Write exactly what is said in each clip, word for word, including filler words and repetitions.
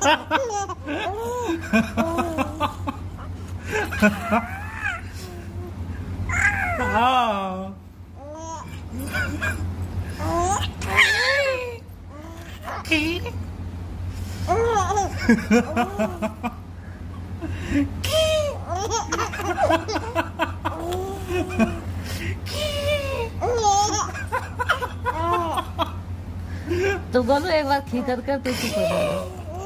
तो बोलो एक बार खी कर कर तो चुप हो जाएगा।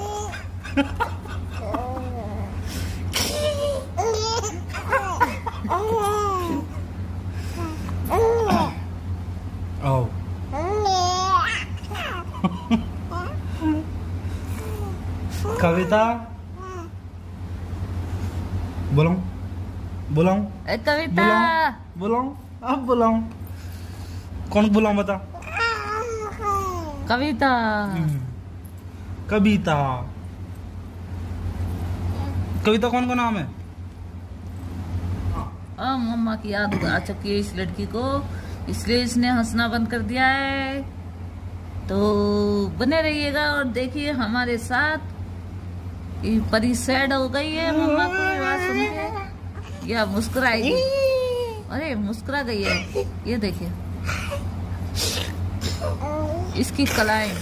कविता बुलाऊं बुलाऊं कविता बुलाऊं अब बुलाऊं कौन बुलाऊं बता। कविता कविता कविता कौन का नाम है? आ, मम्मा की याद आ चुकी है इस लड़की को, इसलिए इसने हंसना बंद कर दिया है। तो बने रहिएगा और देखिए हमारे साथ। ये परी सैड हो गई है मम्मा को आवाज सुन के, या मुस्कुराएगी। अरे मुस्कुरा गई है, ये देखिए इसकी कलाएं।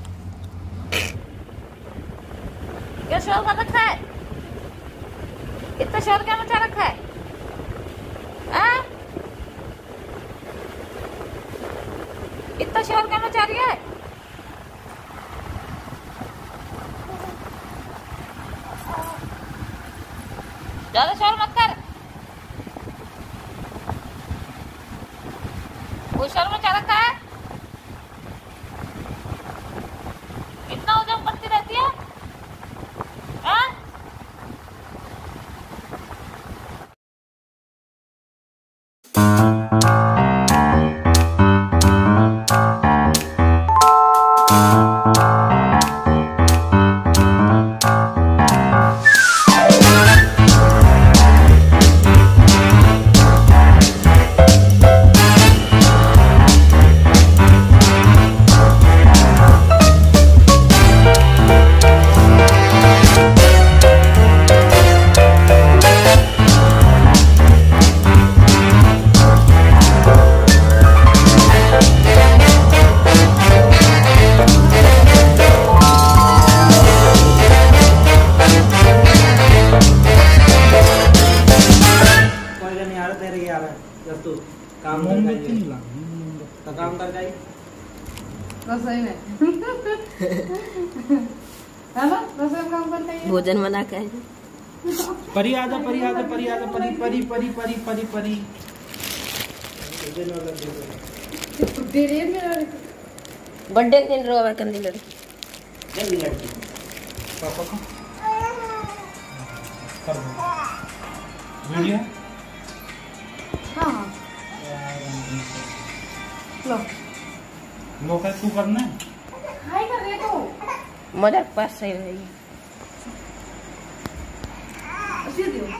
क्या शोर कर रखा है? इतना शोर क्या मचा रखा है? आ? इतना शोर क्या मचा रही है? ज्यादा शोर मत कर। वो शोर मचा रखा है? इतना उजम करती रहती है? हाँ? काम कर काम कर जाए रसोई में है ना, रसोई में काम करते हैं, भोजन बना के। परी आजा परी आजा परी आजा परी परी परी परी परी परी बर्थडे दिन रोवा कंदी लड़की जल्दी लड़की पापा को कर दो वीडियो। हाँ हाँ लो लो क्या तू करना है? हाय कर रहे तो मजाक पास सही रहेगी। उसी दियो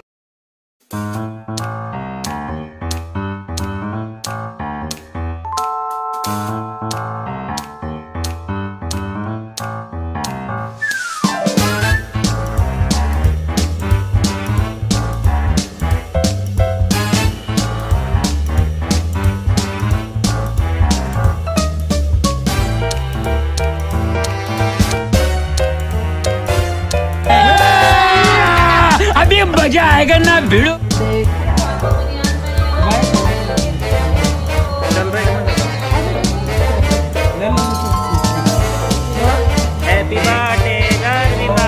मजा आएगा ना भिड़ो। Happy birthday Garvita,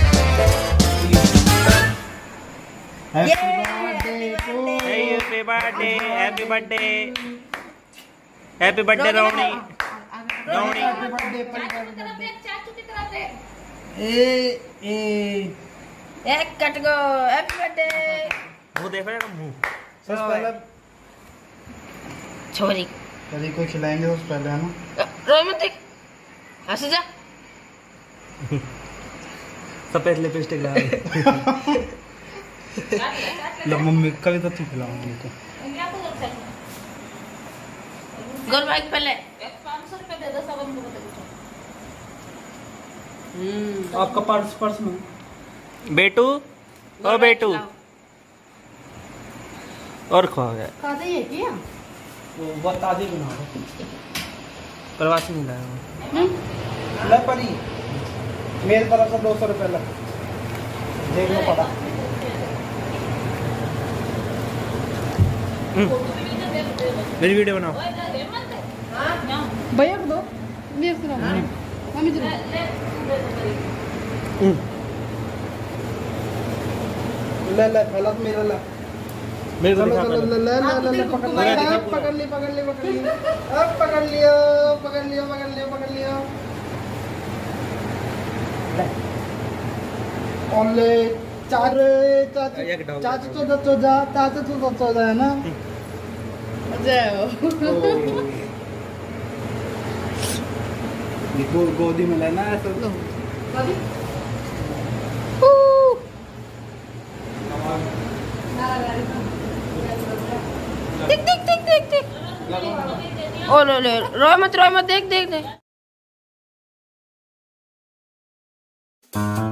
happy birthday happy birthday happy birthday Roni Roni ए ए एक कट गो हैप्पी बर्थडे। मुंह देखो ना मुंह। सबसे पहले छोरी कभी कोई खिलाएंगे तो पहले है ना रोई मत देख, हंस जा। सफेद लिपस्टिक लगा लो मम्मी कभी तो तू खिलाऊंगी तो गोल बाइक पहले पाँच सौ रुपए दे दो सब हमको बता आपका पर्स पर्स में बेटू ओ बेटू और खो गया खाते ही है क्या? वो बता दी बना प्रवासी नहीं लाया ले परी मेरे तरफ से दो सौ रुपये लग देख लो पता मेरी वीडियो बनाओ भैया को दो मेरे से ना मम्मी जी ले ले पहला तो मेरा ले मेरे को ले दिखा ले पहले। ले ले ले पकड़ पूरा दिखा, ले पूरा। पकड़ ली पकड़ ली पकड़ ली अब पकड़ लियो पकड़ लियो पकड़ लियो पकड़ लियो ओले चार चाचा एक डाल चाचा चौदह चौदह चाचा चौदह चौदह है ना ये गोदी में लेना है सब देख देख देख देख देख ओ ले ले रोय मत रोय मत देख देख देख